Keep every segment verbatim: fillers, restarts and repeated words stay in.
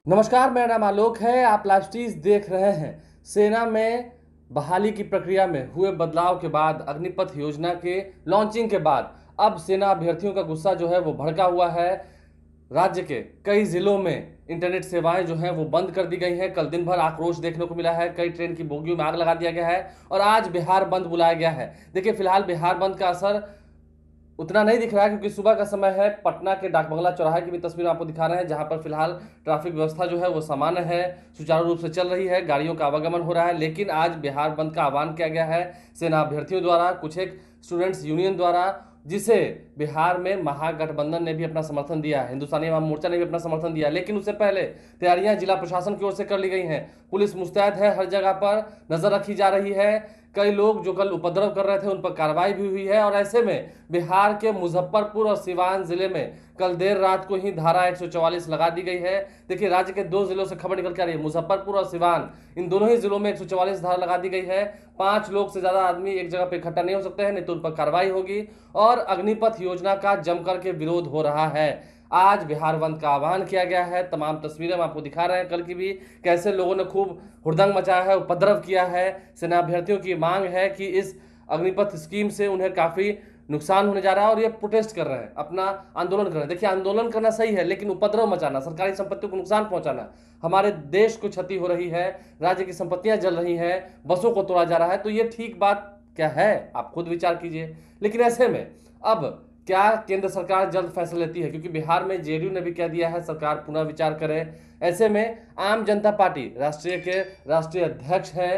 नमस्कार, मेरा नाम आलोक है। आप लाइव देख रहे हैं। सेना में बहाली की प्रक्रिया में हुए बदलाव के बाद, अग्निपथ योजना के लॉन्चिंग के बाद अब सेना अभ्यर्थियों का गुस्सा जो है वो भड़का हुआ है। राज्य के कई जिलों में इंटरनेट सेवाएं जो हैं वो बंद कर दी गई हैं। कल दिन भर आक्रोश देखने को मिला है, कई ट्रेन की बोगियों में आग लगा दिया गया है और आज बिहार बंद बुलाया गया है। देखिए, फिलहाल बिहार बंद का असर उतना नहीं दिख रहा है क्योंकि सुबह का समय है। पटना के डाकबंगला चौराहे की भी तस्वीर आपको दिखा रहे हैं, जहां पर फिलहाल ट्रैफिक व्यवस्था जो है वो सामान्य है, सुचारू रूप से चल रही है, गाड़ियों का आवागमन हो रहा है। लेकिन आज बिहार बंद का आह्वान किया गया है सेना अभ्यर्थियों द्वारा, कुछ एक स्टूडेंट्स यूनियन द्वारा, जिसे बिहार में महागठबंधन ने भी अपना समर्थन दिया है, हिंदुस्तानी अवाम मोर्चा ने भी अपना समर्थन दिया। लेकिन उससे पहले तैयारियां जिला प्रशासन की ओर से कर ली गई हैं। पुलिस मुस्तैद है, हर जगह पर नजर रखी जा रही है। कई लोग जो कल उपद्रव कर रहे थे उन पर कार्रवाई भी हुई है। और ऐसे में बिहार के मुजफ्फरपुर और सिवान जिले में कल देर रात को ही धारा एक सौ चौवालीस लगा दी गई है। देखिए, राज्य के दो जिलों से खबर निकल के आ रही है, मुजफ्फरपुर और सिवान, इन दोनों ही जिलों में एक सौ चौवालीस धारा लगा दी गई है। पांच लोग से ज्यादा आदमी एक जगह पर इकट्ठा नहीं हो सकते हैं, नहीं तो उन पर कार्रवाई होगी। और अग्निपथ योजना का जमकर के विरोध हो रहा है। आज बिहार बंद का आह्वान किया गया है। तमाम तस्वीरें हम आपको दिखा रहे हैं कल की भी, कैसे लोगों ने खूब हुड़दंग मचाया है, उपद्रव किया है। सेना अभ्यर्थियों की मांग है कि इस अग्निपथ स्कीम से उन्हें काफी नुकसान होने जा रहा है और ये प्रोटेस्ट कर रहे हैं, अपना आंदोलन कर रहे हैं। देखिए, आंदोलन करना सही है, लेकिन उपद्रव मचाना, सरकारी संपत्तियों को नुकसान पहुंचाना, हमारे देश को क्षति हो रही है, राज्य की संपत्तियां जल रही हैं, बसों को तोड़ा जा रहा है, तो ये ठीक बात क्या है? आप खुद विचार कीजिए। लेकिन ऐसे में अब क्या केंद्र सरकार जल्द फैसला लेती है? क्योंकि बिहार में जेडीयू ने भी कह दिया है सरकार पुनः विचार करे। ऐसे में आम जनता पार्टी राष्ट्रीय के राष्ट्रीय अध्यक्ष हैं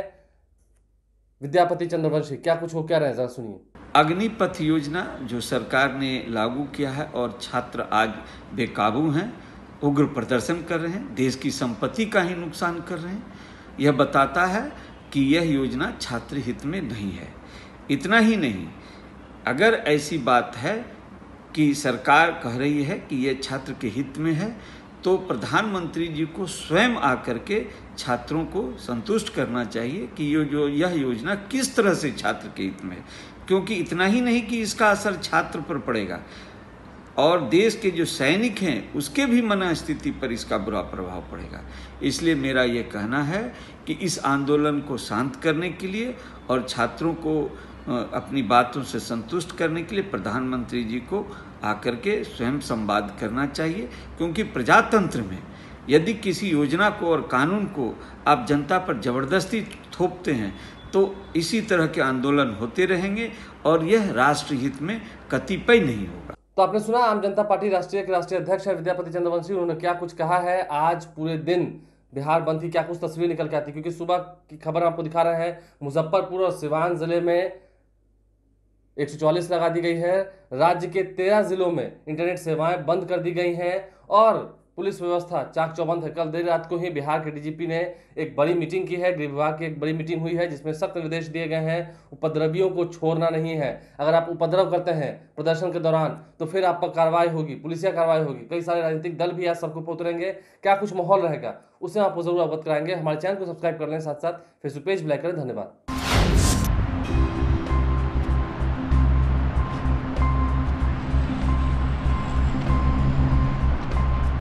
विद्यापति चंद्रवंशी, क्या कुछ हो क्या रहे हैं, जरा सुनिए। अग्निपथ योजना जो सरकार ने लागू किया है और छात्र आज बेकाबू हैं, उग्र प्रदर्शन कर रहे हैं, देश की संपत्ति का ही नुकसान कर रहे हैं, यह बताता है कि यह योजना छात्र हित में नहीं है। इतना ही नहीं, अगर ऐसी बात है कि सरकार कह रही है कि यह छात्र के हित में है, तो प्रधानमंत्री जी को स्वयं आकर के छात्रों को संतुष्ट करना चाहिए कि ये जो यह योजना किस तरह से छात्र के हित में है। क्योंकि इतना ही नहीं कि इसका असर छात्र पर पड़ेगा और देश के जो सैनिक हैं उसके भी मनस्थिति पर इसका बुरा प्रभाव पड़ेगा। इसलिए मेरा ये कहना है कि इस आंदोलन को शांत करने के लिए और छात्रों को अपनी बातों से संतुष्ट करने के लिए प्रधानमंत्री जी को आकर के स्वयं संवाद करना चाहिए। क्योंकि प्रजातंत्र में यदि किसी योजना को और कानून को आप जनता पर जबरदस्ती थोपते हैं तो इसी तरह के आंदोलन होते रहेंगे और यह राष्ट्र हित में कतिपय नहीं होगा। तो आपने सुना, आम जनता पार्टी राष्ट्रीय के राष्ट्रीय अध्यक्ष है विद्यापति चंद्रवंशी, उन्होंने क्या कुछ कहा है। आज पूरे दिन बिहार बंद की क्या कुछ तस्वीर निकल के आती है, क्योंकि सुबह की खबर आपको दिखा रहे हैं, मुजफ्फरपुर और सिवान जिले में एक सौ चौवालीस लगा दी गई है। राज्य के तेरह जिलों में इंटरनेट सेवाएं बंद कर दी गई हैं और पुलिस व्यवस्था चाक चौबंद है। कल देर रात को ही बिहार के डीजीपी ने एक बड़ी मीटिंग की है, गृह विभाग की एक बड़ी मीटिंग हुई है, जिसमें सख्त निर्देश दिए गए हैं, उपद्रवियों को छोड़ना नहीं है। अगर आप उपद्रव करते हैं प्रदर्शन के दौरान तो फिर आप पर कार्रवाई होगी, पुलिसिया कार्रवाई होगी। कई सारे राजनीतिक दल भी आज सड़कों पर उतरेंगे। क्या कुछ माहौल रहेगा उससे आपको जरूर अवगत कराएंगे। हमारे चैनल को सब्सक्राइब कर लें, साथ साथ फेसबुक पेज भी लाइक करें। धन्यवाद।